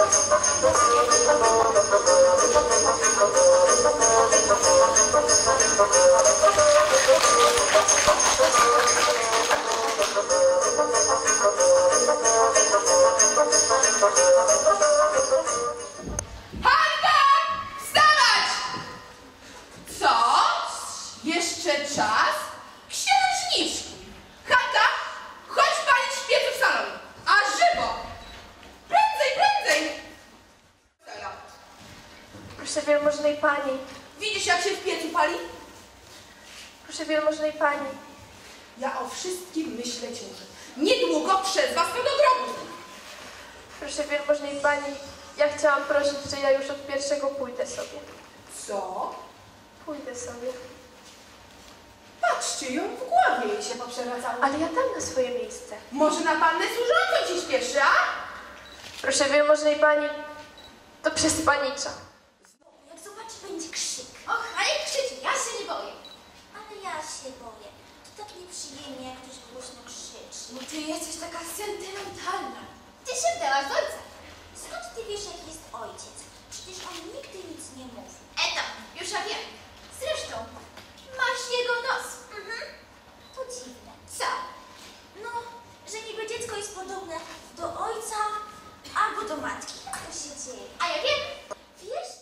Proszę wielmożnej pani. Widzisz, jak się w piecu pali? Proszę wielmożnej pani. Ja o wszystkim myślę ciągle. Niedługo przez was do grobu. Proszę wielmożnej pani, ja chciałam prosić, że ja już od pierwszego pójdę sobie. Co? Pójdę sobie. Patrzcie, ją w głowie jej się poprzewracało. Ale ja dam na swoje miejsce. Może na pannę służącą ci śpieszy, a? Proszę wielmożnej pani, to przez panicza. Jak zobaczy, będzie krzyk. Och, a jak krzyczy, ja się nie boję. Ale ja się boję. To tak nieprzyjemnie, jak ktoś głośno krzyczy. Bo ty jesteś taka sentymentalna. Ty się wdałaś w ojca. Skąd ty wiesz, jaki jest ojciec? Przecież on nigdy nic nie mówi. Eto, już ja wiem. Zresztą, masz jego nos. To dziwne. Co? No, że niby dziecko jest podobne do ojca albo do matki. Jak to się dzieje? A ja wiem. Wiesz?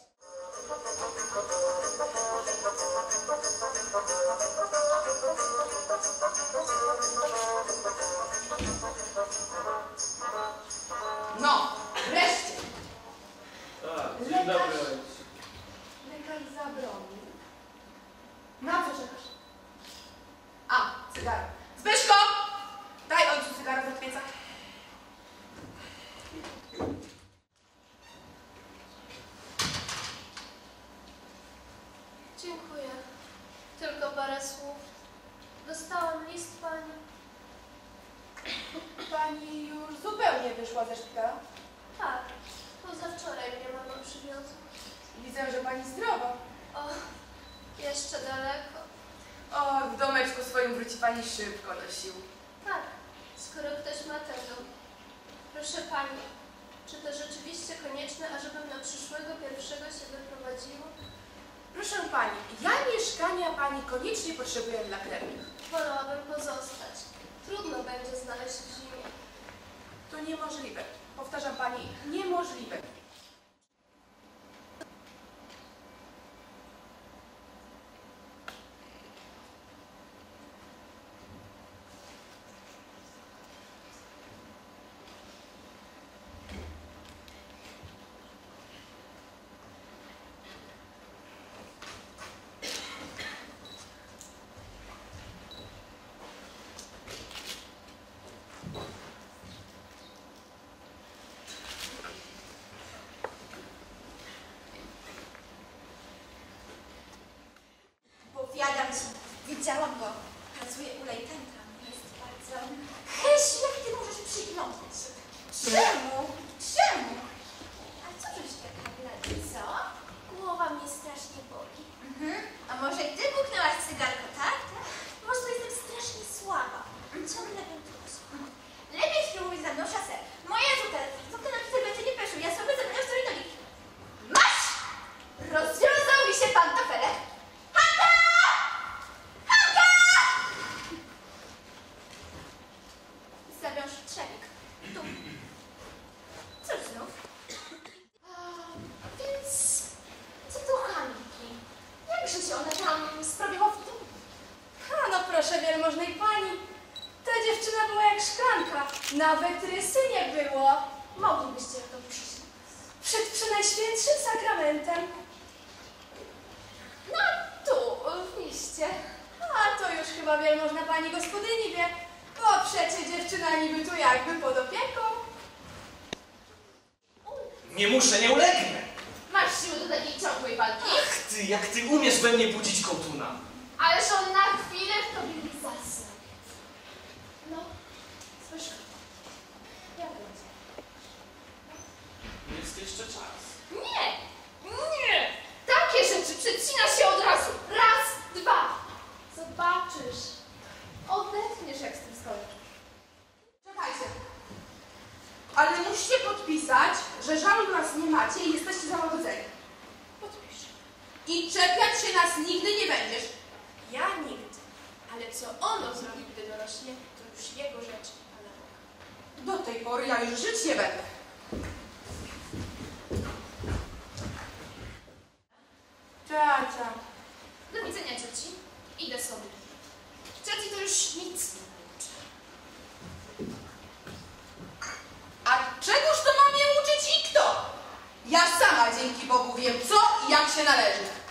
No, wreszcie. Dzień dobry. Lekarz zabronił. Na co czekasz? A, cygaro. Zbyszko! Daj ojcu cygaro do pieca. Dziękuję. Tylko parę słów. Dostałam list pani. Pani już zupełnie wyszła ze szpitala. Tak, pozawczoraj mnie mama przywiozła. Widzę, że pani zdrowa. O, jeszcze daleko. O, w domeczku swoim wróci pani szybko do sił. Tak, skoro ktoś ma ten dom. Proszę pani, czy to rzeczywiście konieczne, ażebym na przyszłego pierwszego się wyprowadziła? Proszę pani, ja mieszkania pani koniecznie potrzebuję dla krewnych. Wolałabym pozostać. Trudno będzie znaleźć w zimie. To niemożliwe. Powtarzam pani, niemożliwe. Powiadam ci, widziałam go. Pracuje u Lejtenka. Jest bardzo... Heś, jak ty możesz przyglądać się? Czemu? Czemu? A co żeś taka blady, co? Głowa mnie strasznie boli. A może ty buchnęłaś cygarko, tak? Może jestem strasznie słaba. Ciągle bym tu Lepiej spróbuj za mną szasę. Moja żółta na pistoletce nie peszył, ja sobie zamieniam storytonik. Masz! Rozwiązał mi się pantofelek. Hanka! Hanka! Zawiąż trzewik. Tu. Cóż znów? Więc co tu Hanki? Jakże się ona tam sprawiła w domu? A no proszę wielmożnej pani, ta dziewczyna była jak szklanka, nawet rysy nie było. Moglibyście to przyjść. Przed Przenajświętszym Sakramentem. No tu, w mieście. A to już chyba wielmożna pani gospodyni wie, bo przecie dziewczyna niby tu jakby pod opieką. Nie muszę, nie ulegnę. Masz siły do takiej ciągłej walki? Ach ty, jak ty umiesz we mnie budzić kotuna. Ależ on na chwilę w tobie nie zasnął. No, Zbyszko, jak będzie? Jest jeszcze czas. Nie! Nie! Takie rzeczy przecina się od razu. Raz, dwa. Zobaczysz. Odetchniesz, jak z tym skończysz. Czekajcie. Ale musicie podpisać, że że żalu nas nie macie i jesteście załagodzeni. Podpisz. I czepiać się nas nigdy nie będziesz. Ja nigdy. Ale co ono zrobi, gdy dorośnie, to już jego rzecz, Pana Boga. Do tej pory ja już żyć nie będę. Ciocia. Do widzenia, cioci. Idę sobie. Cioci to już nic nie nauczy. A czegoż to mam je uczyć i kto? Ja sama dzięki Bogu wiem co i jak się należy.